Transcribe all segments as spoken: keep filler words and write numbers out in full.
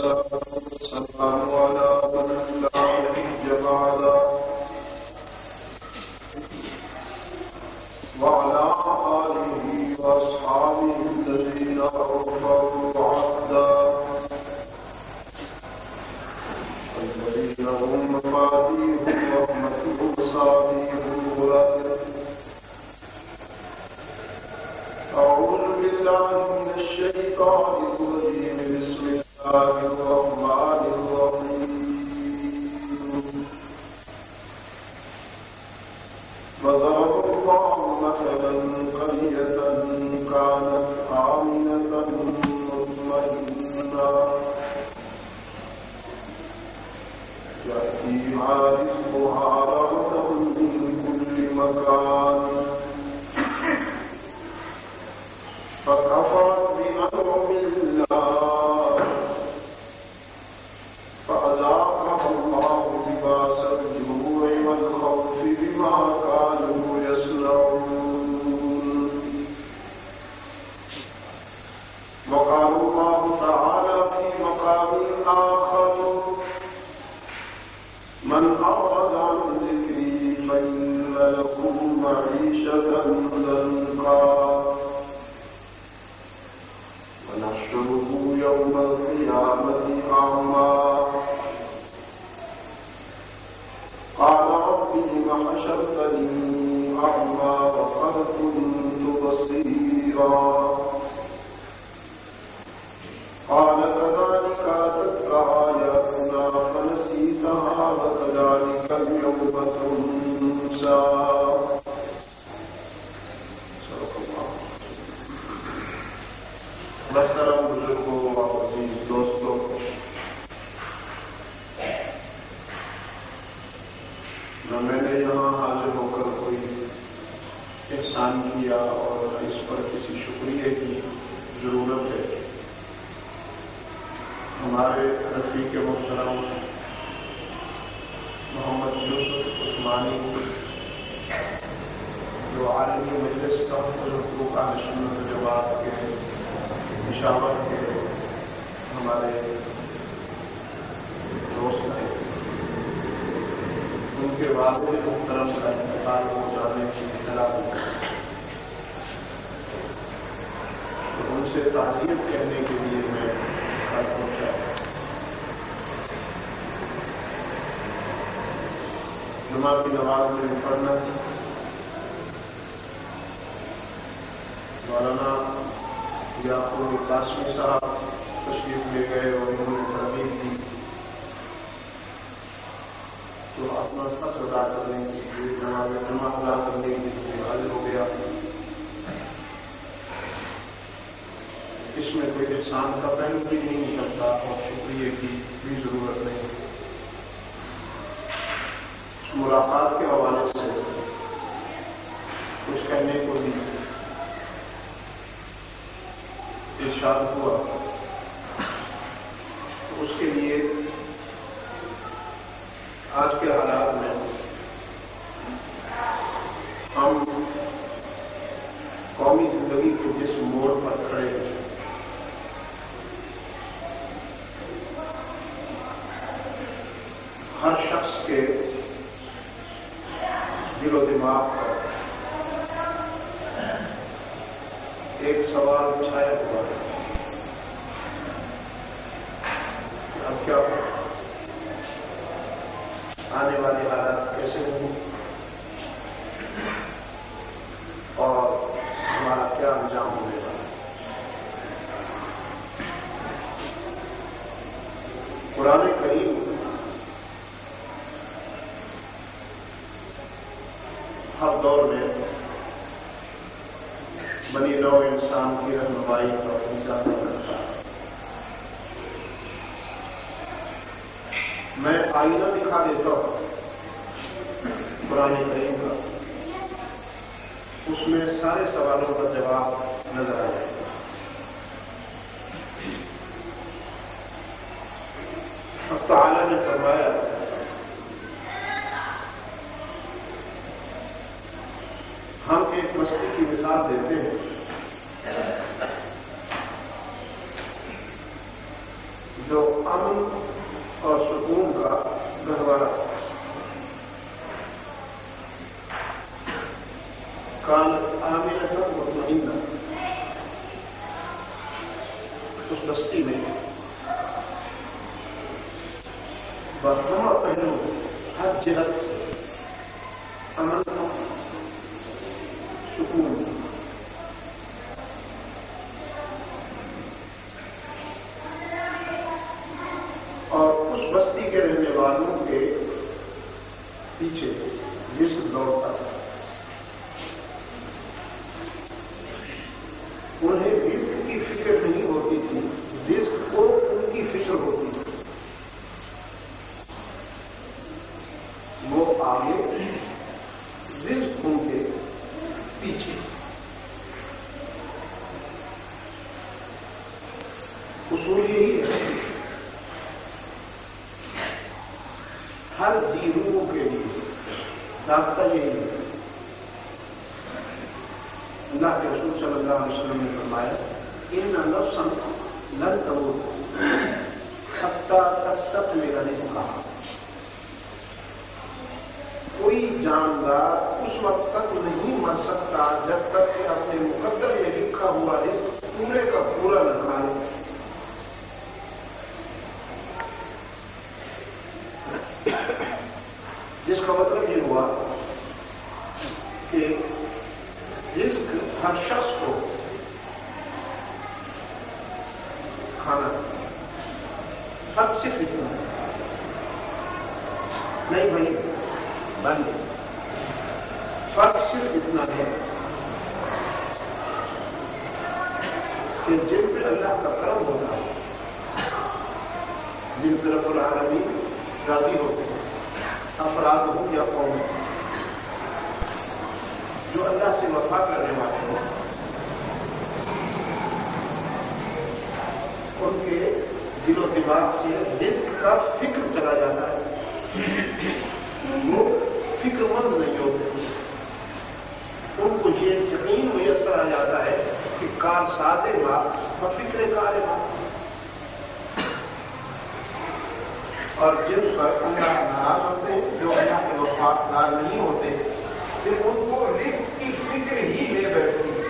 والسلام على من لا نبي بعده وعلى آله وأصحابه الذين أوفوا عهدا الذين هم مفاتيح رحمته وصابيه الغرر. أعوذ بالله من الشيطان الرجيم. بسم الله الرحمن الرحيم. وضرب الله مثلا قرية كانت آمنة مطمئنة يأتيها رزقها رغدا من كل مكان فكفرت بأنعم الله فأذاقها الله لباس الجوع والخوف بما كانوا يصنعون. وقال الله تعالى في مقام آخر من أعرض عن ذكري فإن له معيشة ضنكا ونحشره يوم القيامة أعمى قال رب لم حشرتني أعمى وقد كنت بصيرا قال كذلك أتتك آياتنا فنسيتها وكذلك اليوم تنسى. محترم بزرگوں اور عزیز دوستوں، نہ میں نے یہاں حاضر ہو کر کوئی احسان کیا اور اس پر کسی شکریہ کی ضرورت ہے. ہمارے رفیق محترم محمد یوسف عثمانی جو عالمی مجلس کا حقوق کا سنت جواب کے پشاور کے ہمارے دوست ہیں، ان کے والد محترم کا انتقال ہو جانے کی اطلاع دی تو ان سے تعریف کہنے کے لیے میں گھر پہنچا. جمعہ کی نماز میں پڑھنا تھی. مولانا یعقوب قاسمی صاحب تشریف لے گئے اور انہوں نے ترغیب دی تو اپنا فرض ادا کرنے کے لیے جناب جمع ادا کرنے کے لیے حاضر ہو گیا. اس میں کوئی احسان کا پہلو بھی نہیں نکلتا اور شکریہ کی بھی ضرورت نہیں. ملاقات کے حوالے سے کچھ کہنے کو بھی ارشاد ہوا تو اس کے لیے آج کے حالات میں ہم قومی زندگی کے جس موڑ پر کھڑے ہیں ہر شخص کے دل و دماغ پر ایک سوال چھایا ہوا ہے. اب کیا ہو آنے والے حالات کیسے ہوں اور ہمارا کیا انجام ہونے والا. قرآن کریم ہر دور میں بنی نو انسان کی رہنمائی اور انجام کرتا ہے. میں آئینہ دکھا دیتا ہوں قرآن کریم کا، اس میں سارے سوالوں کا جواب نظر آ جائے گا. اب تعالیٰ نے فرمایا ہم ایک مستی کی مثال دیتے ہیں جو امن اور سکون کا گہوارہ کانت آمنۃ مطمئنہ، اس بستی میں برہمہ پہلو ہر جہت سے امن تھا، سکون تھا۔ اور اس بستی کے رہنے والوں کے پیچھے رزق دوڑتا تھا، انہیں رزق کی فکر نہیں ہوتی تھی، رزق کو ان کی فکر ہوتی تھی۔ وہ آگے، رزق ان کے پیچھے۔ اصول یہی ہے ہر ذی روح کے لیے، ضابطہ یہی ہے۔ اللہ کے رسول صلی اللہ علیہ وسلم نے فرمایا ان نفسا لن تموت حتی تستکمل رزقها، کوئی جاندار اس وقت تک نہیں مر سکتا جب تک کہ اپنے مقدر میں لکھا ہوا رزق پورے کا پورا نہ کھا لے۔ جس کا مطلب یہ ہوا کہ رزق ہر شخص کو کھانا، فرق صرف اتنا ہے، نہیں بھائی بند، فرق صرف اتنا ہے کہ جن پہ اللہ کا کرم ہوتا ہے، جن پہ رب العالمین راضی ہوتے ہیں، افراد ہوں یا قوم، جو اللہ سے وفا کرنے والے ہیں، ان کے دل و دماغ سے رزق کا فکر چلا جاتا ہے، وہ فکر مند نہیں ہوتے، ان کو یہ یقین میسر آ جاتا ہے کہ کار ساز ماں اور فکر کار ماں، اور جن پر اللہ ناراض ہوتے ہیں، جو اللہ کے وفادار نہیں ہوتے، پھر ان کو رزق کی فکر ہی لے بیٹھتی ہے۔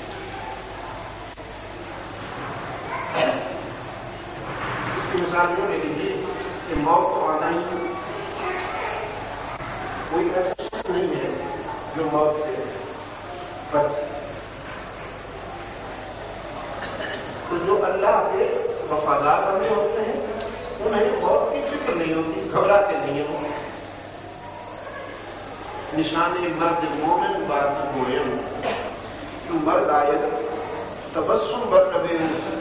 اس کی مثال یوں لے لیجیے کہ موت تو آنا ہی ہے، کوئی ایسا شخص نہیں ہے جو موت سے بچ سکے۔ تو جو اللہ کے وفادار بندے ہوتے ہیں انہیں موت کی فکر نہیں ہوتی، گھبراتے نہیں ہیں۔ نشان مرد مومن بات گویم، جو مرد آئے تبسم بر لبے،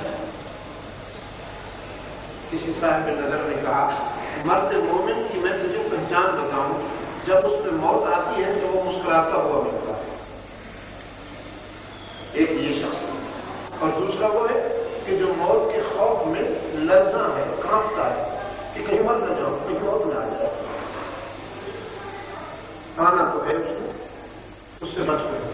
کسی صاحب نظر نے کہا مرد مومن کی میں تجھے پہچان بتاؤں، جب اس پہ موت آتی ہے تو وہ مسکراتا ہوا ملتا ہے۔ ایک یہ شخص، اور دوسرا وہ ہے کہ جو موت کے خوف میں لرزاں ہے، کانپتا ہے کہ کہیں مر نہ جاؤ، کہیں موت نہ آ جائے۔ آنا تو ہے اس کو، اس سے بچ کر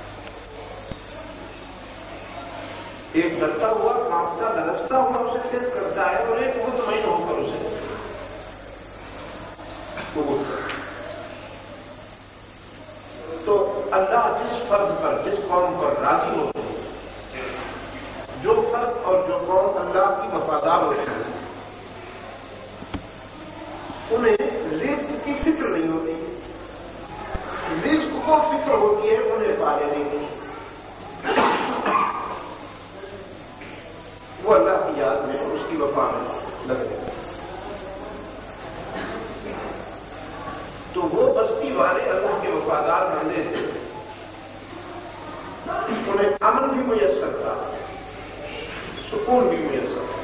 ایک ڈرتا ہوا، کانپتا، لرزتا ہوا اسے فیس کرتا ہے، اور ایک مطمئن ہو کر اسے قبول کرتا ہے۔ تو اللہ جس فرد پر، جس قوم پر راضی ہوتے ہیں، جو فرد اور جو قوم اللہ کی وفادار ہوتے ہیں، انہیں رزق کی فکر نہیں ہوتی، رزق کو فکر ہوتی ہے انہیں پالے نہیں ہوتی۔ وہ اللہ کی یاد میں، اس کی وفا میں لگ گئے۔ تو وہ بستی والے اللہ کے وفادار بندے تھے، انہیں امن بھی میسر تھا، سکون بھی میسر تھا۔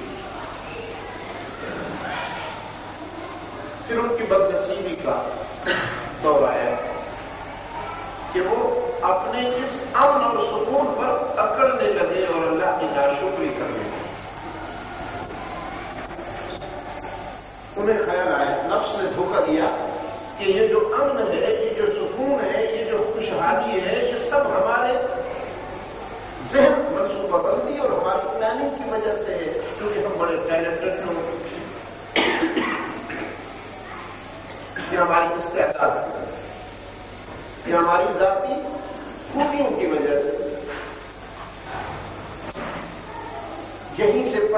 پھر ان کی بد نصیبی کا دور آیا کہ وہ اپنے اس امن اور سکون پر اکڑنے لگے اور اللہ کی ناشکری کرنے لگے۔ انہیں خیال آیا، نفس نے دھوکہ دیا کہ یہ جو امن ہے، یہ جو سکون ہے، یہ جو خوشحالی ہے، یہ سب ہمارے ذہن منصوبہ بندی اور ہماری پلاننگ کی وجہ سے ہے، چونکہ ہم بڑے ٹیلنٹ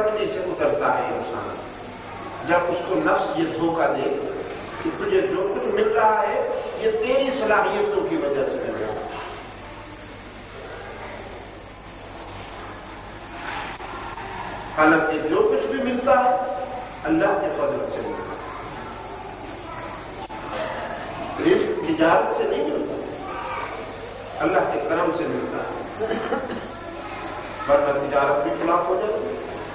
پٹری سے اترتا ہے انسان جب اس کو نفس یہ دھوکہ دے کہ تجھے جو کچھ مل رہا ہے یہ تیری صلاحیتوں کی وجہ سے مل رہا ہے. حالانکہ جو کچھ بھی ملتا ہے اللہ کے فضل سے ملتا ہے. رزق تجارت سے نہیں ملتا، اللہ کے کرم سے ملتا ہے، ورنہ تجارت بھی خلاف ہو جاتی ہے.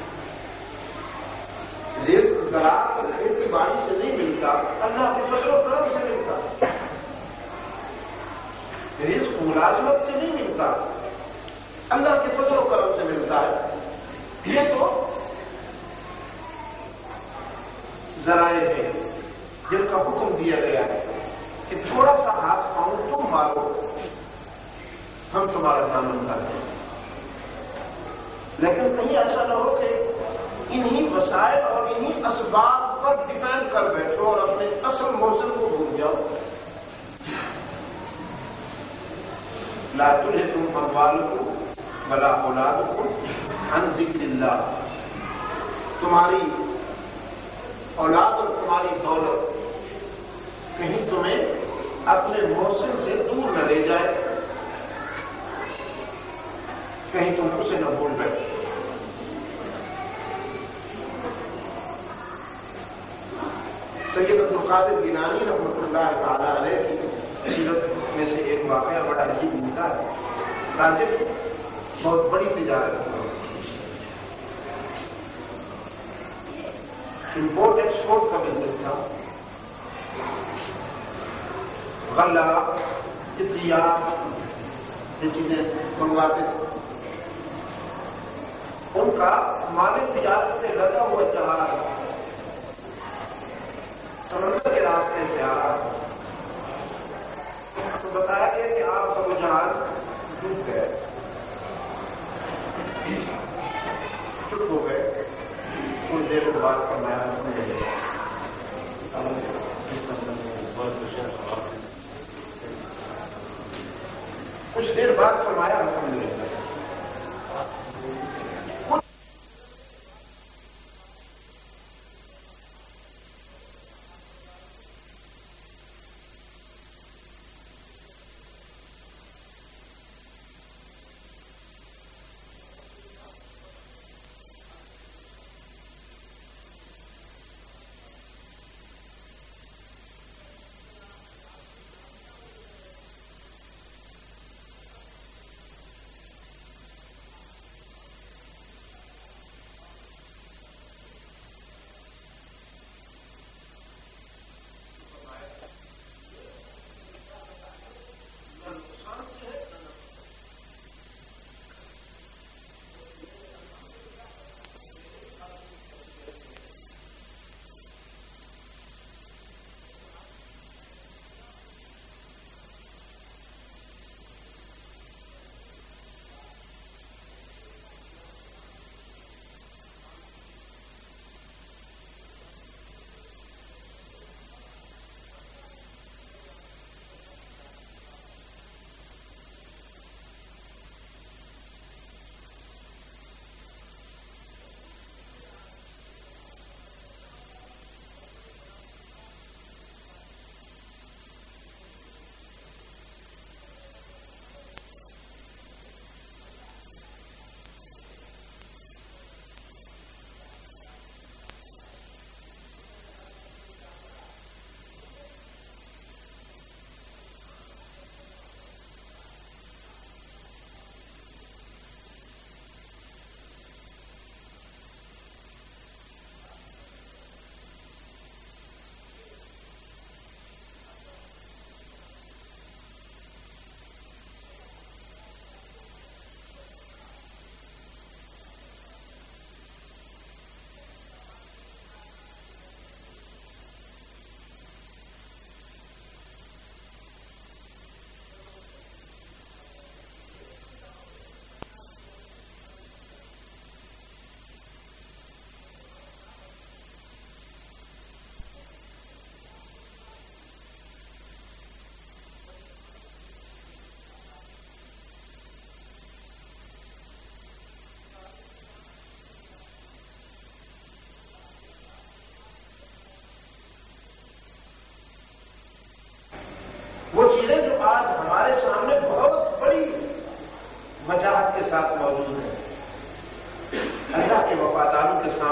رزق زراعت اور کھیتی باڑی سے نہیں ملتا، اللہ کے فضل و کرم سے ملتا ہے. رزق ملازمت سے نہیں ملتا، اللہ کے فضل و کرم سے ملتا ہے. یہ تو ذرائع ہیں جن کا حکم دیا گیا ہے کہ تھوڑا سا ہاتھ پاؤں تم مارو، ہم تمہارا دامن کرتے ہیں. لیکن کہیں ایسا نہ ہو کہ انہی وسائل اور انہی اسباب پر ڈپینڈ کر بیٹھو اور اپنے اصل موزن کو بھول جاؤ. لا تلہکم اموالکم ولا اولادکم عن ذکر اللہ. تمہاری اولاد اور تمہاری دولت کہیں تمہیں اپنے محسن سے دور نہ لے جائے، کہیں تم اسے نہ بھول بیٹھے. سید عبد القادر گیلانی رحمۃ اللہ تعالی علیہ کی سیرت میں سے ایک واقعہ بڑا عجیب ملتا ہے. تاجر بہت بڑی تجارت ہے، امپورٹ ایکسپورٹ کا بزنس تھا. غلہ، فطریات، یہ چیزیں منگواتے تھے. ان کا مال تجارت سے لگا ہوا جہاز سمندر کے راستے سے آ رہا تھا. تو بتایا گیا کہ آپ کا وہ جہاز ڈوب گئے. چپ ہو گئے. کچھ دیر کے بعد فرمایا کچھ دیر بعد فرمایا الحمدللہ.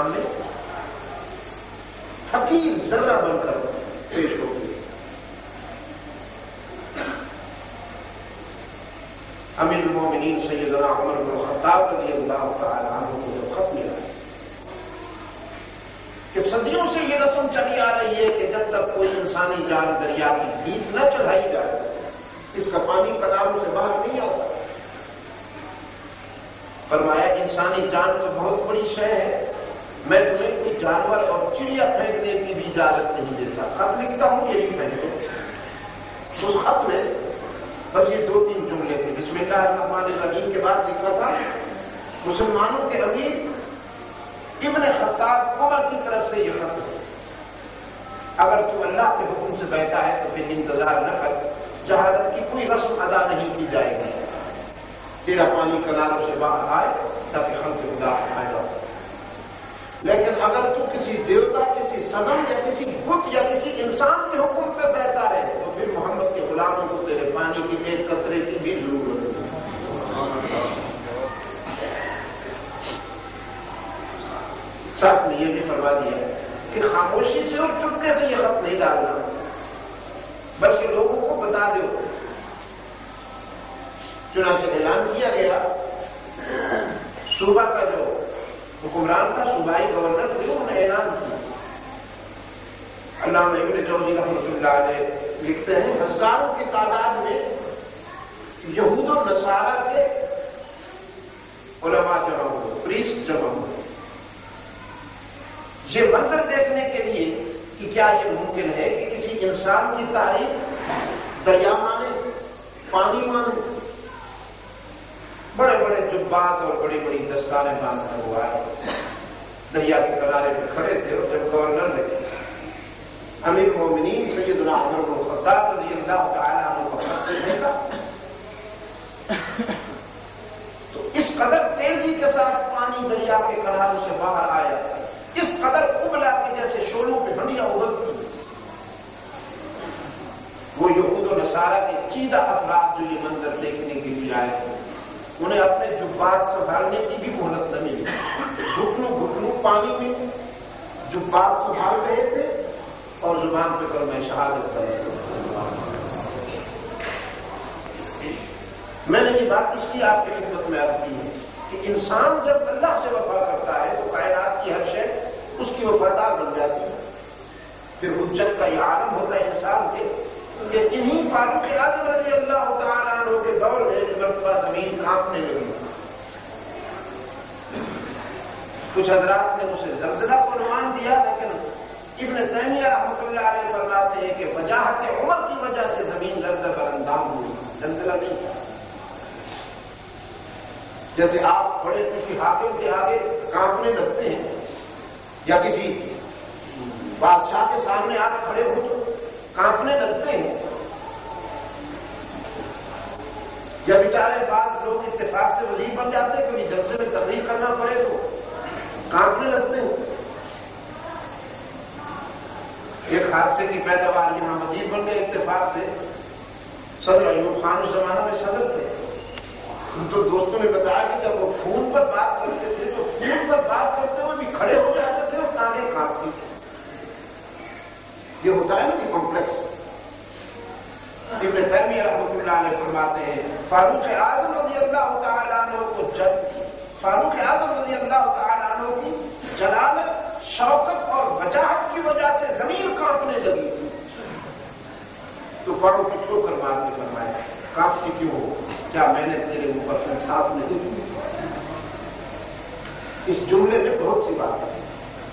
سامنے فقیر ذرہ بن کر پیش ہو گئی. امیر المومنین سیدنا عمر بن الخطاب رضی اللہ تعالی عنہ کو جو خط ملا ہے کہ صدیوں سے یہ رسم چلی آ رہی ہے کہ جب تک کوئی انسانی جان دریا کی بھیٹ نہ چڑھائی جائے اس کا پانی کناروں سے باہر نہیں آتا. فرمایا انسانی جان تو بہت بڑی شے ہے, میں تمہیں کوئی جانور اور چڑیا پھینکنے کی بھی اجازت نہیں دیتا. خط لکھتا ہوں یہی پھینکو. اس خط میں بس یہ دو تین جملے تھے. بسم اللہ الرحمن الرحیم کے بعد لکھا تھا مسلمانوں کے امیر ابن خطاب عمر کی طرف سے یہ خط ہے, اگر تو اللہ کے حکم سے بہتا ہے تو پھر انتظار نہ کر, جہالت کی کوئی رسم ادا نہیں کی جائے گی, تیرا پانی کناروں سے باہر آئے تاکہ خلق خدا آئے. لیکن اگر تو کسی دیوتا, کسی صنم یا کسی بت یا کسی انسان کے حکم پہ بہتا ہے تو پھر محمد کے غلاموں کو تیرے پانی کی ایک قطرے کی بھی ضرورت نہیں. ساتھ میں یہ بھی فرما دیا کہ خاموشی سے اور چپکے سے یہ خط نہیں ڈالنا, بلکہ لوگوں کو بتا دو. چنانچہ اعلان کیا گیا, صوبہ کا جو حکمران تھا, صوبائی گورنر تھے, انہوں نے اعلان کیا. علامہ ابن جوزی رحمۃ اللہ علیہ لکھتے ہیں ہزاروں کی تعداد میں یہود و نصارہ کے علماء جمع ہوئے, پریسٹ جمع ہوئے, یہ منظر دیکھنے کے لیے کہ کیا یہ ممکن ہے کہ کسی انسان کی تاریخ دریا مانے, پانی مانے. بڑے بڑے جبات اور بڑی بڑی دستاریں باندھ کر ہوا ہے, دریا کے کنارے پہ کھڑے تھے. اور جب گورنر نے امیر مومنین سیدنا عمر بن الخطاب رضی اللہ تعالی عنہ کو خط دیکھا تو اس قدر تیزی کے ساتھ پانی دریا کے کناروں سے باہر آیا, اس قدر ابلا کے جیسے شولوں پہ ہنڈیاں ابلتی. وہ یہود و نصارہ کے چیدہ افراد جو یہ منظر دیکھنے کے لیے آئے تھے, انہیں اپنے جبات سنبھالنے کی بھی مہلت نہ ملی. گھٹنوں گھٹنوں پانی میں جبات سنبھال رہے تھے اور زبان پہ کلمہ شہادت کر رہے تھے. میں نے یہ بات اس لیے آپ کی خدمت میں عرض کی ہے کہ انسان جب اللہ سے وفا کرتا ہے تو کائنات کی ہر شے اس کی وفادار بن جاتی ہے. پھر حجت کا یہ عالم ہوتا ہے انسان کے کہ انہی فاروق اعظم رضی اللہ تعالیٰ عنہ کے دور میں مرتبہ زمین کانپنے لگی. کچھ حضرات نے اسے زلزلہ کو عنوان دیا, لیکن ابن تیمیہ رحمۃ اللہ علیہ فرماتے ہیں کہ وجاہت عمر کی وجہ سے زمین لرزہ پر اندام ہوئی, زلزلہ نہیں تھا. جیسے آپ بڑے کسی حاکم کے آگے کانپنے لگتے ہیں یا کسی بادشاہ کے سامنے آپ کھڑے ہو تو کانپنے لگتے ہیں, یا بیچارے بعض لوگ اتفاق سے وزیر بن جاتے ہیں, کبھی جلسے میں تقریر کرنا پڑے تو کانپنے لگتے ہیں. ایک حادثے کی پیداوار یہاں وزیر بن گئے اتفاق سے, صدر ایوب خان اس زمانہ میں صدر تھے. تو دوستوں نے بتایا کہ جب وہ فون پر بات کرتے تھے تو فون پر بات کرتے ہوئے بھی کھڑے ہو جاتے تھے اور ٹانگیں کانپتی تھی. یہ ہوتا ہے نا کہ کمپلیکس. ابن تیمیہ رحمۃ اللہ علیہ فرماتے ہیں فاروق اعظم رضی اللہ تعالیٰ عنہ کو جب فاروق اعظم رضی اللہ تعالیٰ عنہ کی جلالت, شوکت اور وجاہت کی وجہ سے زمین کانپنے لگی تھی. تو پاؤں کی چھو کر مار کے فرمایا کانپتی کیوں ہو, کیا میں نے تیرے اوپر انصاف نہیں کی؟ اس جملے میں بہت سی بات ہے.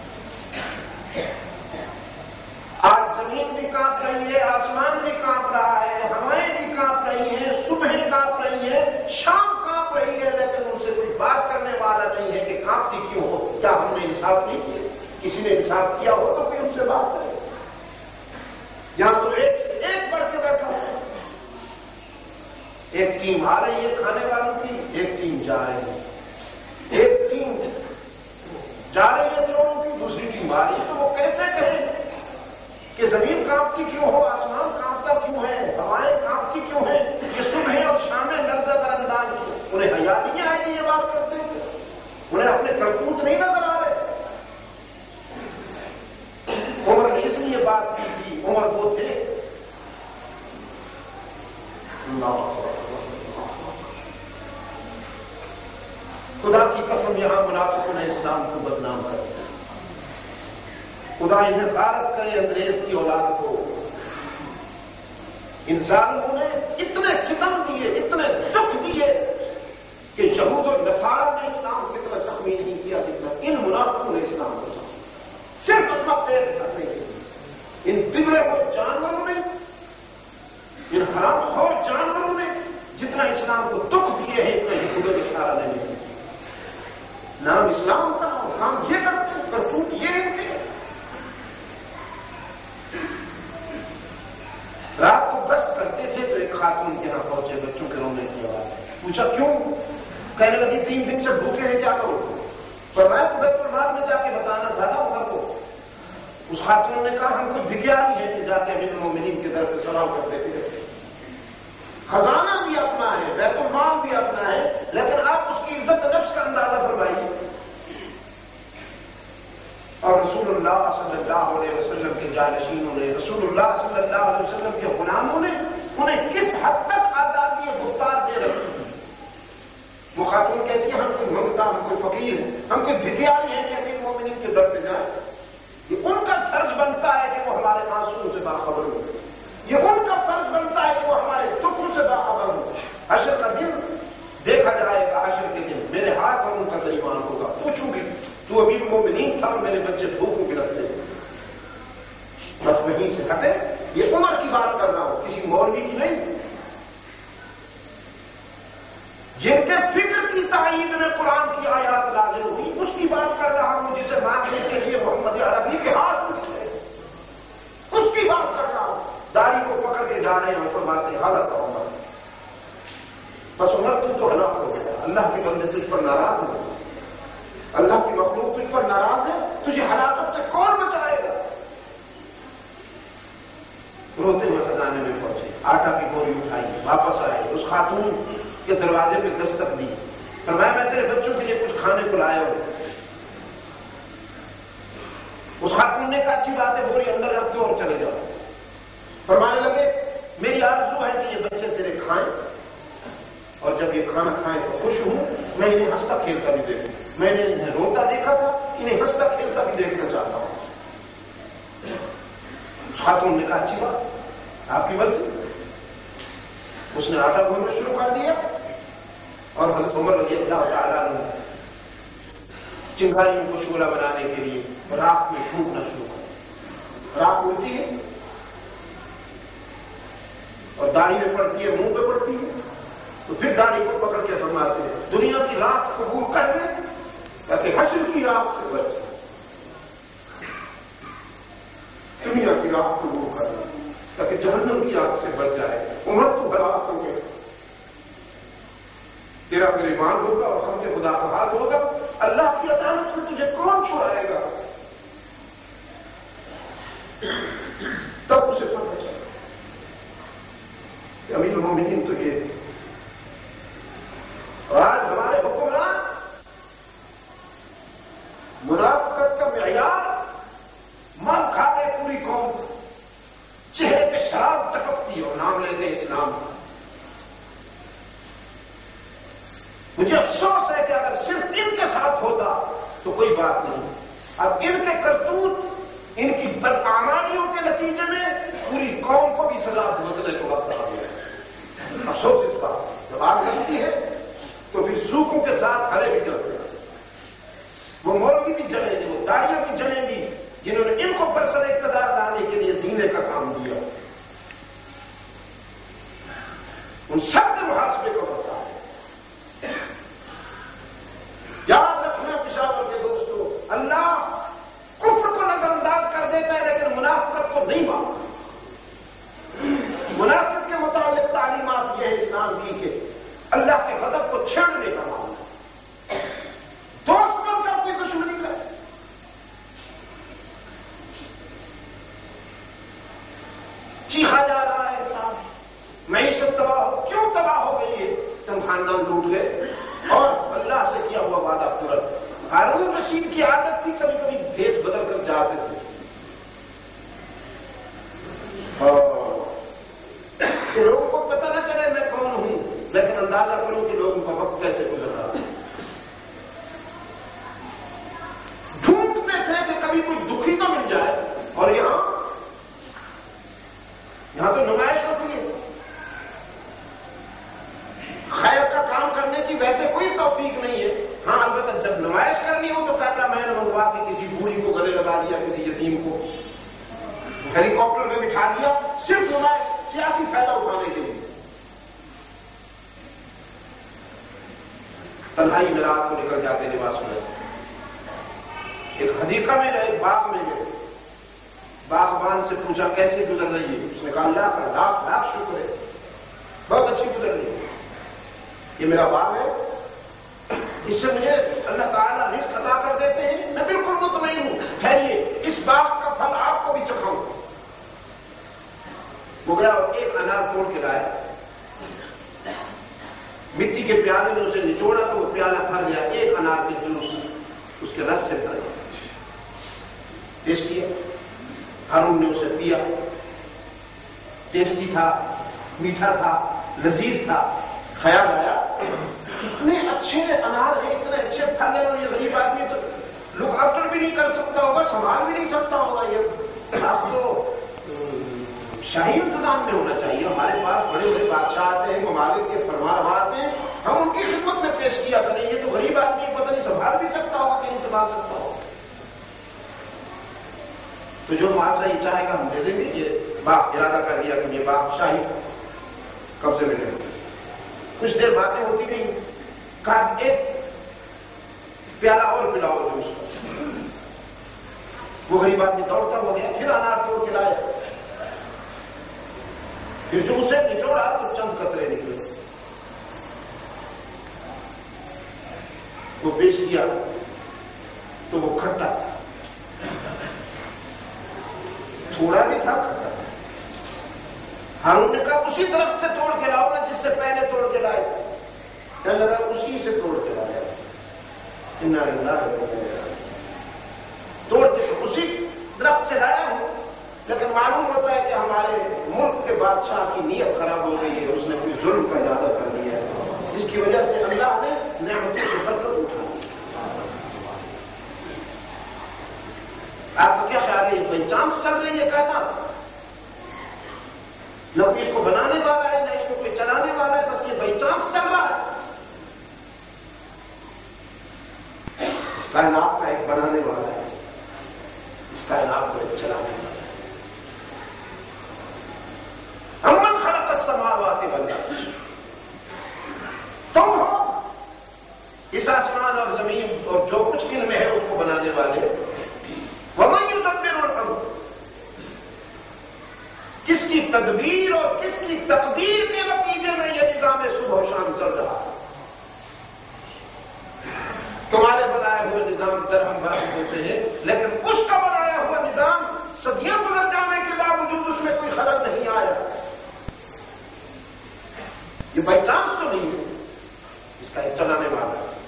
آج زمین بھی کانپ رہی ہے, آسمان بھی کانپ رہا ہے, ہوائیں بھی کانپ رہی ہیں, صبحیں کانپ رہی ہیں, شام کانپ رہی ہے, لیکن ان سے کوئی بات کرنے والا نہیں ہے کہ کانپتی کیوں ہو, کیا ہم نے انصاف نہیں کیا؟ کسی نے انصاف کیا ہو تو پھر ان سے بات کرے. یہاں تو ایک سے ایک بڑھ کے بیٹھا ہو. ایک ٹیم آ رہی ہے کھانے والوں کی, ایک ٹیم جا رہی ہے. ایک ٹیم جا رہی ہے چوروں کی, دوسری ٹیم آ رہی ہے. تو وہ کیسے کہیں کہ زمین کانپتی کیوں ہو, آسمان کانپتا کیوں ہے, ہوائیں کانپتی کیوں ہیں, یہ صبح اور شامیں لرزہ پر انداز کی. انہیں حیا نہیں آئی یہ بات کرتے ہوئے, انہیں اپنے کرتوت نہیں نظر آ رہے. خدا انہیں غارت کرے انگریز کی اولاد کو. ان ظالموں نے اتنے ستم دیے، اتنے دکھ دیے کہ یہود و نصارہ نے اسلام کو اتنا زخمی نہیں کیا جتنا ان منافقوں نے اسلام کو زخمی، صرف اپنا پیٹ بھرنے کے لیے. ان بگڑے ہوئے جانوروں نے، ان حرام خور جانوروں نے جتنا اسلام کو دکھ دیے ہیں اتنا یہود و نصارہ نے نہیں. نام اسلام کا اور کام یہ کرتے ہیں، کرتوت یہ ان کے. رات کو گشت کرتے تھے تو ایک خاتون کے یہاں پہنچے، بچوں کے رونے کی آواز. پوچھا کیوں؟ کہنے لگی تین دن سے بھوکے ہیں، کیا کرو؟ فرمایا تو بیت المال میں جا کے بتانا تھا نا عمر کو. اس خاتون نے کہا ہم کچھ بھکاری ہیں کہ جا کے امیر المومنین کی طرف سے سوال کرتے تھے. خزانہ بھی اپنا ہے، بیت المال بھی اپنا ہے، لیکن آپ اس کی عزت نفس کا اندازہ فرمائیے. اور رسول اللہ صلی اللہ علیہ وسلم کے جانشینوں نے، رسول اللہ صلی اللہ علیہ وسلم کے غلاموں نے انہیں کس حد تک آزادی گفتار دے رکھی تھی. وہ خاتون کہتی ہے ہم کوئی منگتا، ہم کوئی فقیر ہیں، ہم کوئی بھکاری ہیں کہ امیر مومنین کے در پہ جائیں. یہ ان کا فرض بنتا ہے کہ وہ ہمارے آنسوؤں سے باخبر ہو. یہ ان کا فرض بنتا ہے کہ وہ ہمارے دکھوں سے باخبر ہو. حشر کا دن دیکھا جائے گا، حشر کے دن میرے ہاتھ اور ان کا درمیان ہوگا. پوچھوں گی تو امیر مومنین تھا اور میرے بچے بھوکوں کے رکھتے ہیں. بس وہیں سے ہٹے. یہ عمر کی بات کر رہا ہوں، کسی مولوی کی نہیں. جن کے فکر کی تائید میں قرآن کی آیات نازل ہوئی اس کی بات کر رہا ہوں، جسے مانگنے کے لیے محمد عربی کے ہاتھ اٹھے، اس کی بات کر رہا ہوں. داڑھی کو پکڑ کے جا رہے ہیں، فرماتے ہیں حالت کا عمر. بس عمر تو تو ہلاک ہو گیا. اللہ کے بندے تجھ پر ناراض ہو، اللہ کی مخلوق تجھ پر ناراض ہے، تجھے ہلاکت سے کون بچائے گا؟ روتے ہوئے خزانے میں پہنچے، آٹا کی بوری اٹھائی، واپس آئے. اس خاتون کے دروازے پہ دستک دی. فرمایا میں تیرے بچوں کے لیے کچھ کھانے کو لایا ہوں. اس خاتون نے کہا اچھی بات ہے، بوری اندر رکھ دو اور چلے جاؤ. فرمانے لگے میری آرزو ہے کہ یہ بچے تیرے کھائیں، اور جب یہ کھانا کھائیں تو خوش ہوں. میں انہیں ہنستا کھیلتا بھی دیکھوں. میں نے انہیں روتا دیکھا تھا، انہیں ہنستا کھیلتا بھی دیکھنا چاہتا ہوں. اس خاتون نے کہا اچھی بات، آپ کی مرضی. اس نے آٹا گھومنا شروع کر دیا اور حضرت عمر رضی اللہ تعالیٰ عنہ چنگاریوں کو شعلہ بنانے کے لیے راکھ میں پھونکنا شروع کر. راکھ اڑتی ہے اور داڑھی میں پڑتی ہے، منہ پہ پڑتی ہے. تو پھر داڑھی کو پکڑ کے فرماتے ہیں دنیا کی راکھ قبول کر لیں تاکہ حشر کی راکھ سے بچ جائے. دنیا کی راکھ قبول کر لیں تاکہ جہنم کی آگ سے بچ جائے. عمر تو ہلاک ہو گئے، تیرا گریبان ہوگا اور ہم کے خدا کا ہاتھ ہوگا. اللہ کی عدالت میں تجھے کون چھڑائے گا؟ تب اسے پتہ چلا کہ امیر المومنین تو یہ. اور آج ہمارے حکمران منافقت کا معیار مر کھا کے پوری قوم چہرے پہ شراب ٹپکتی اور نام لیتے اسلام. مجھے افسوس ہے کہ اگر صرف ان کے ساتھ ہوتا تو کوئی بات نہیں. اب ان کے کرتوت، ان کی بدعمالیوں کے نتیجے میں پوری قوم کو بھی سزا بھگتنے کو وقت آ گیا ہے. افسوس اس بات جب آگ لگتی ہے تو پھر سوکھوں کے ساتھ ہرے بھی جلتے ہیں. وہ مولوی بھی جلیں گے، وہ داڑیاں بھی جلیں گی جنہوں نے ان کو برسر اقتدار لانے کے لیے زینے کا کام دیا. ان سب کے محاسبے کا ہوتا ہے. یاد رکھنا پشاور کے دوستو، اللہ کفر کو نظر انداز کر دیتا ہے لیکن منافقت کو نہیں مانتا. منافق کے متعلق تعلیمات یہ ہے اسلام کی کہ اللہ کے غضب کو چھیڑنے کا معاملہ. دوست بن کر کوئی دشمنی کرے. چیخا جا رہا ہے صاحب معیشت تباہ ہو. کیوں تباہ ہو گئی ہے؟ تم خاندان لوٹ گئے اور اللہ سے کیا ہوا وعدہ پورا. ہارون رشید کی عادت تھی کبھی کبھی بھیس بدل کر جاتے تھے. کہ لوگوں کو پتہ نہ چلے میں کون ہوں، لیکن اندازہ کروں کہ لوگوں کا وقت کیسے گزر رہا ہے. ڈھونڈتے تھے کہ کبھی کوئی دکھی تو مل جائے اور یہاں یہاں تو نمائش ہوتی ہے. خیر کا کام کرنے کی ویسے کوئی توفیق نہیں ہے. ہاں البتہ جب نمائش کرنی ہو تو کہتا میں نے منگوا کے کسی بوڑھی کو گلے لگا دیا, کسی یتیم کو ہیلی کاپٹر میں بٹھا دیا, صرف نمائش, سیاسی فائدہ اٹھانے کے لیے. تنہائی میں رات کو نکل جاتے لباس میں. ایک حدیقہ میں گئے, ایک باغ میں گئے, باغبان سے پوچھا کیسے گزر رہی ہے؟ اس نے کہا اللہ کا لاکھ لاکھ شکر ہے, بہت اچھی گزر رہی ہے. یہ میرا باغ ہے, اس سے مجھے اللہ تعالیٰ رزق عطا کر دیتے ہیں, میں بالکل مطمئن ہوں. ٹھہریے, اس باغ کا پھل آپ کو بھی چکھاؤں. وہ گیا اور ایک انار توڑ کے لایا, مٹی کے پیالے میں اسے نچوڑا تو وہ پیالہ بھر گیا, ایک انار کے جوس اس کے رس سے بھر گیا. ٹیسٹ کیا, ہارون نے اسے پیا, ٹیسٹی تھا, میٹھا تھا, لذیذ تھا. خیال آیا اتنے اچھے انار ہیں, اتنے اچھے پھل ہیں, اور یہ غریب آدمی تو لک آفٹر بھی نہیں کر سکتا ہوگا, سنبھال بھی نہیں سکتا ہوگا. یہ آپ تو شاہی انتظام میں ہونا چاہیے. ہمارے پاس بڑے بڑے بادشاہ آتے ہیں, ممالک کے فرما روا آتے ہیں, ہم ان کی خدمت میں پیش کیا کریں. یہ تو غریب آدمی پتہ نہیں سنبھال بھی سکتا ہوگا کہ نہیں سنبھال سکتا ہوگا. تو جو معاوضہ یہ چاہے گا ہم دے دیں گے. یہ باپ ارادہ کر دیا کہ یہ باپ شاہی قبضے میں لے. کچھ دیر باتیں ہوتی گئی, کہا ایک پیالہ اور پلاؤ جوس. وہ غریب آدمی دوڑتا ہو گیا, پھر انار توڑ کے لایا, پھر جو اسے نچوڑا تو چند قطرے نکلے. وہ بیچ دیا تو وہ کھٹا تھا, تھوڑا بھی تھا, کھٹا تھا. ہارون نے کہا اسی درخت سے توڑ کے لاؤ نا جس سے پہلے توڑ کے لائے. کہنے لگا اسی سے توڑ کے لایا. انا للہ توڑ کے اسی درخت سے لایا ہوں, لیکن معلوم ہوتا ہے کہ ہمارے ملک کے بادشاہ کی نیت خراب ہو گئی ہے, اس نے کوئی ظلم کا ارادہ کر دیا ہے, اس کی وجہ سے اللہ نے نعمتوں سے برکت اٹھا دی. آپ کو کیا خیال ہے, یہ بائی چانس چل رہی ہے کہنا؟ نہ کوئی اس کو بنانے والا ہے, نہ اس کو کوئی چلانے والا ہے, بس یہ بائی چانس چل رہا ہے. اس کائنات کا ایک بنانے والا ہے, اس کائنات کو ایک چلانے والا ہے. امن خلق السماوات والارض, تم ہو اس آسمان اور زمین اور جو کچھ ان میں ہے اس کو بنانے والے. ومن یدبر الامر, کس کی تدبیر اور کس کی تقدیر کے نتیجے میں یہ نظام صبح و شام چل رہا ہے. تمہارے بنائے ہوئے نظام درہم برہم ہوتے ہیں, لیکن اس کا بنایا ہوا نظام صدیاں گزر جانے کے باوجود اس میں کوئی خلل نہیں آیا. یہ بائی چانس تو نہیں ہے, اس کا ایک چلانے والا ہے,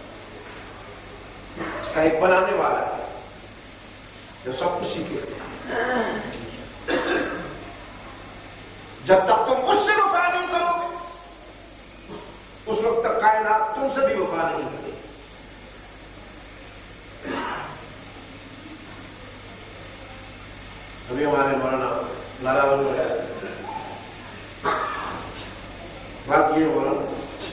اس کا ایک بنانے والا ہے جو سب کچھ سیکھے. جب تک تم اس سے وفا نہیں کرو گے اس وقت تک کائنات تم سے بھی وفا نہیں کرے. ابھی ہمارے مولانا ناراض ہو گئے. بات یہ مولانا,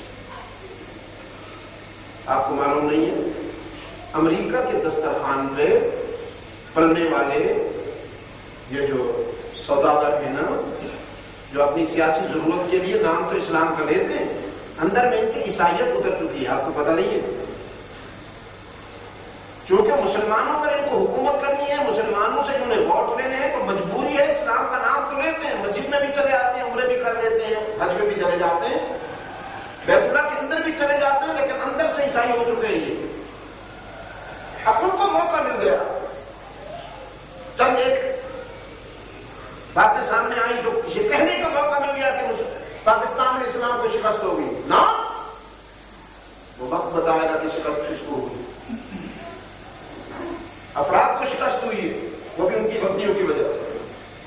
آپ کو معلوم نہیں ہے, امریکہ کے دسترخوان پہ پلنے والے یہ جو سوداگر ہیں نا, جو اپنی سیاسی ضرورت کے لیے نام تو اسلام کا لیتے ہیں, اندر میں ان کی عیسائیت اتر چکی ہے. آپ کو پتہ نہیں ہے, چونکہ مسلمانوں پر ان کو حکومت کرنی ہے, مسلمانوں سے انہیں ووٹ لینے ہیں, تو مجبوری ہے اسلام کا نام تو لیتے ہیں, مسجد میں بھی چلے آتے ہیں, عمرے بھی کر لیتے ہیں, حج میں بھی چلے جاتے ہیں, بیت اللہ کے اندر بھی چلے جاتے ہیں, لیکن اندر سے عیسائی ہو چکے ہیں. یہ اب ان کو موقع مل گیا, چند ایک باتیں سامنے آئی جو یہ کہنے کا موقع مل گیا کہ پاکستان میں اسلام کو شکست ہوگی. نہ, وہ وقت بتائے گا کہ شکست کس کو ہوگی. افراد کو شکست ہوئی ہے, وہ بھی ان کی غلطیوں کی وجہ سے,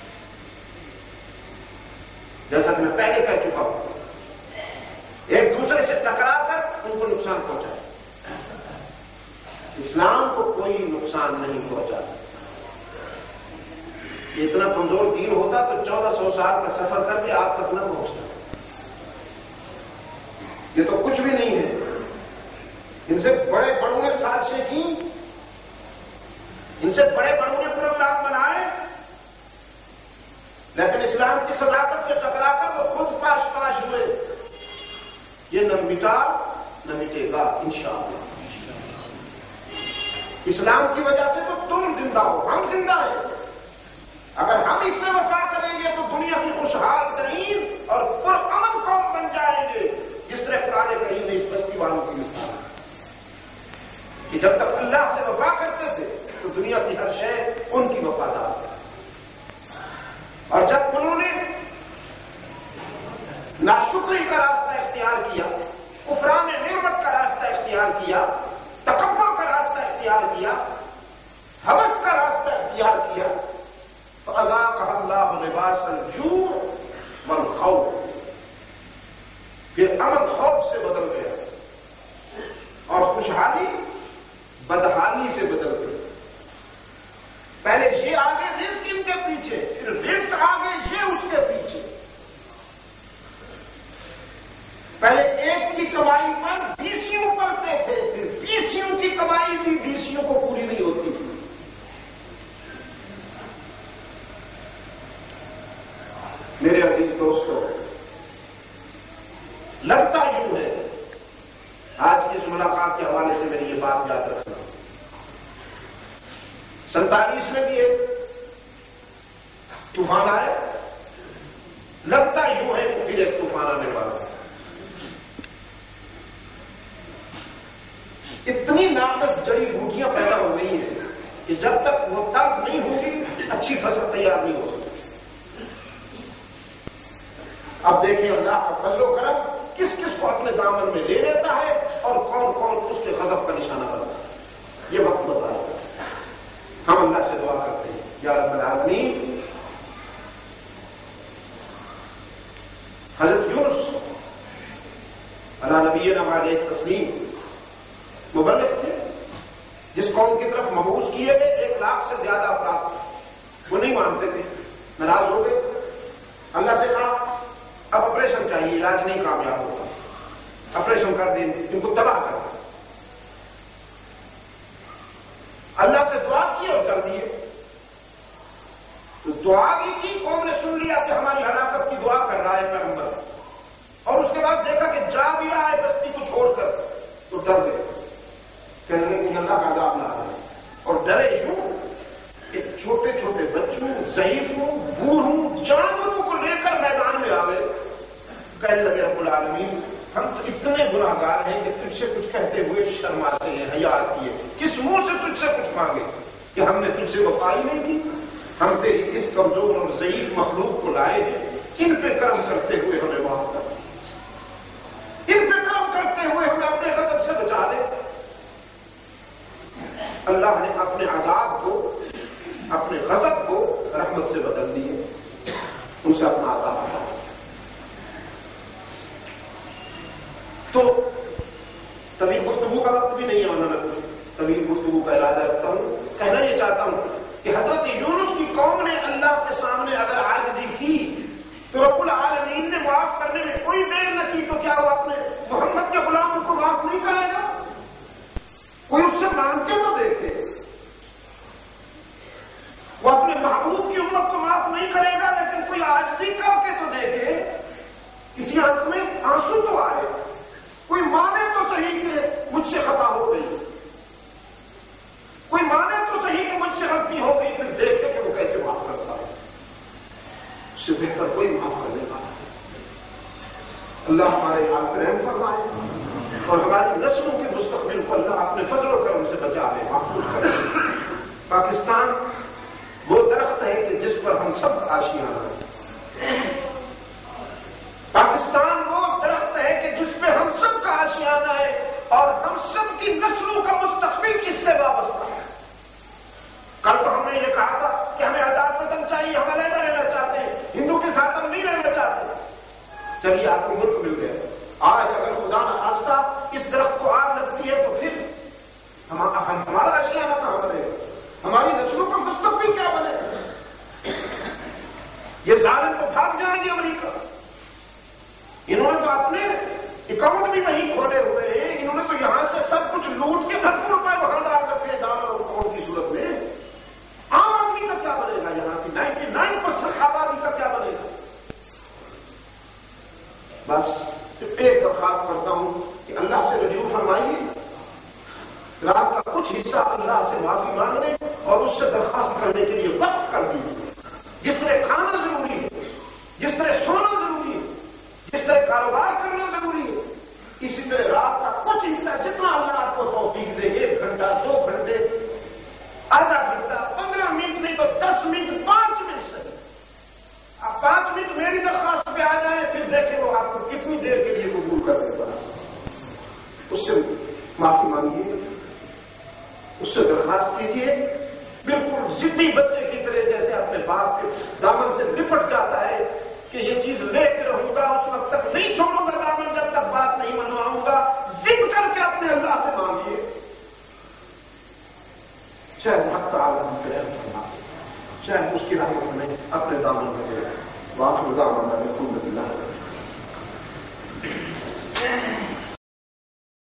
جیسا کہ میں پہلے کہہ چکا ہوں. ایک دوسرے سے ٹکرا کر ان کو نقصان پہنچا. اسلام کو کوئی نقصان نہیں پہنچا سکتا. اتنا کمزور دین ہوتا تو چودہ سو سال کا سفر کر کے آپ تک نہ پہنچتا. یہ تو کچھ بھی نہیں ہے. ان سے بڑے بڑوں نے سازشیں کی, ان سے بڑے بڑوں نے پروگرام بنائے, لیکن اسلام کی صداقت سے ٹکرا کر وہ خود پاش پاش ہوئے. یہ نہ مٹا نہ مٹے گا انشاءاللہ. اسلام کی وجہ سے تو تم زندہ ہو, ہم زندہ ہیں. اگر ہم اس سے وفا کریں گے تو دنیا کی خوشحال ترین اور پرامن قوم بن جائیں گے. جس طرح قرآن کریم نے اس بستی والوں کی مثال کہ جب تک اللہ سے وفا کرتے تھے تو دنیا کی ہر شے ان کی وفادار ہے, اور جب انہوں نے ناشکری کا راستہ اختیار کیا, کفران نعمت کا راستہ اختیار کیا, تکبر کا راستہ اختیار کیا, ہوس کا راستہ اختیار کیا, فَأَذَاقَهَا اللَّهُ لِبَاسَ الْجُوعِ وَالْخَوْفِ, پھر امن خوف سے بدل گیا اور خوشحالی بدحالی سے بدل گئی. پہلے یہ آگے رزق ان کے پیچھے, پھر رزق آگے یہ اس کے پیچھے. پہلے ایک کی کمائی پر بیسیوں پڑتے تھے, پھر بیسیوں کی کمائی بھی بیسیوں کو پوری نہیں ہوتی تھی. میرے عزیز دوستو, لگتا یوں ہے, آج کی اس ملاقات کے حوالے سے میری یہ بات یاد رکھنا, سینتالیس میں بھی ایک طوفان آئے, لگتا یوں ہے کہ پھر ایک طوفان آنے والا ہے. اتنی ناقص جڑی بوٹیاں پیدا ہو گئی ہیں کہ جب تک وہ طرز نہیں ہوگی اچھی فصل تیار نہیں ہو سکتی. اب دیکھیں اللہ کا فضل و کرم کس کس کو اپنے دامن میں لے لیتا ہے اور کون کون اس کے غضب کا نشانہ بنتا ہے. یہ وقت بتائے گا. ہم اللہ سے دعا کرتے ہیں, یا رب العالمین, حضرت یونس علی نبینا علیہ تسلیم مبلغ تھے, جس قوم کی طرف مبعوث کیے گئے ایک لاکھ سے زیادہ افراد, وہ نہیں مانتے تھے, ناراض ہو گئے. اللہ سے کہا اب آپریشن چاہیے, علاج نہیں کامیاب ہوتا, آپریشن کر دیں, ان کو تباہ کر دیں. اللہ سے دعا کی اور کر دیے. تو دعا بھی کی, قوم نے سن لیا کہ ہماری ہلاکت کی دعا کر رہا ہے پیغمبر, اور اس کے بعد دیکھا کہ جا بھی رہا ہے بستی کو چھوڑ کر, تو ڈر گئے, کہنے لگے کہ اللہ کا عذاب نہ آئے. اور ڈرے یوں کہ چھوٹے چھوٹے بچوں, ضعیفوں, بوڑھوں, جانوروں کو لے کر میدان میں آ گئے. کہنے لگے رب العالمین, ہم تو اتنے گناہگار ہیں کہ تجھ سے کچھ کہتے ہوئے شرماتے ہیں, حیا آتی ہے. کس منہ سے تجھ سے کچھ مانگے کہ ہم نے تجھ سے وفا ہی نہیں کی. ہم تیری اس کمزور اور ضعیف مخلوق کو لائے ہیں, ان پہ کرم کرتے ہوئے ہمیں معاف کر, ان پہ کرم کرتے ہوئے ہمیں اپنے غضب سے بچا دے. اللہ نے اپنے عذاب کو, اپنے غضب کو رحمت سے بدل دیے, ان سے اپنا عذاب ہٹا. تو طویل گفتگو کا وقت بھی نہیں ہے, ورنہ میں طویل گفتگو کا ارادہ رکھتا ہوں. کہنا یہ چاہتا ہوں کہ حضرت یونس کی قوم نے اللہ کے سامنے اگر عاجزی کی تو رب العالمین نے معاف کرنے میں کوئی دیر نہ کی, تو کیا وہ اپنے محمد کے غلاموں کو معاف نہیں کرے گا؟ کوئی اس سے مانگ کے تو دیکھے. وہ اپنے محبوب کی امت کو معاف نہیں کرے گا, لیکن کوئی عاجزی کر کے تو دیکھے, کسی آنکھ میں آنسو تو آئے, کوئی مانے تو صحیح کہ مجھ سے خطا ہو گئی, کوئی مانے تو صحیح کہ مجھ سے غلطی ہو گئی, پھر دیکھے کہ وہ کیسے معاف کرتا ہے. اس سے بہتر کوئی معاف کرنے والا. اللہ ہمارے آپ پر رحم فرمائے اور ہماری نسلوں کے مستقبل کو اللہ اپنے فضل و کرم سے بچا لے, محفوظ کرے. پاکستان وہ درخت ہے کہ جس پر ہم سب آشیانہ ہیں. پاکستان وہ درخت ہے کہ جس پہ ہم سب کا آشیانہ ہے, اور ہم سب کی نسلوں کا مستقبل کس سے وابستہ ہے. کل تو ہم نے یہ کہا تھا کہ ہمیں آزاد وطن چاہیے, ہم علیحدہ رہنا چاہتے ہیں, ہندو کے ساتھ ہم نہیں رہنا چاہتے. چلیے آپ کو ملک مل گیا. آج اگر خدا نخواستہ اس درخت کو آگ لگتی ہے تو پھر ہم ہمارا آشیانہ کہاں بنے گا, ہماری نسلوں کا مستقبل کیا بنے گا؟ درخواست کرنے کے لیے وقف کر دیجیے. جس طرح کھانا ضروری ہے، جس طرح سونا ضروری ہے، جس طرح کاروبار کرنا ضروری ہے، اسی طرح رات کا کچھ حصہ جتنا اللہ آپ کو توفیق دے، ایک گھنٹہ، دو گھنٹے، آدھا گھنٹہ، پندرہ منٹ نہیں تو دس منٹ، پانچ منٹ سے آپ پانچ منٹ میری درخواست پہ آ جائیں، پھر دیکھیں وہ آپ کو کتنی دیر کے لیے قبول کر دیتا ہے. اس سے معافی مانگیے، اس سے درخواست کیجیے. بالکل ضدی بچے کی طرح جیسے اپنے باپ کے دامن سے لپٹ جاتا ہے کہ یہ چیز لے کے رہوں گا، اس وقت تک نہیں چھوڑوں گا دامن جب تک بات نہیں منواؤں گا. ضد کر کے اپنے اللہ سے مانگیے، شاید حق تعالی ہم پہ رحم فرمائے، شاید اس کی رحمت میں اپنے دامن میں دے. واہ خدا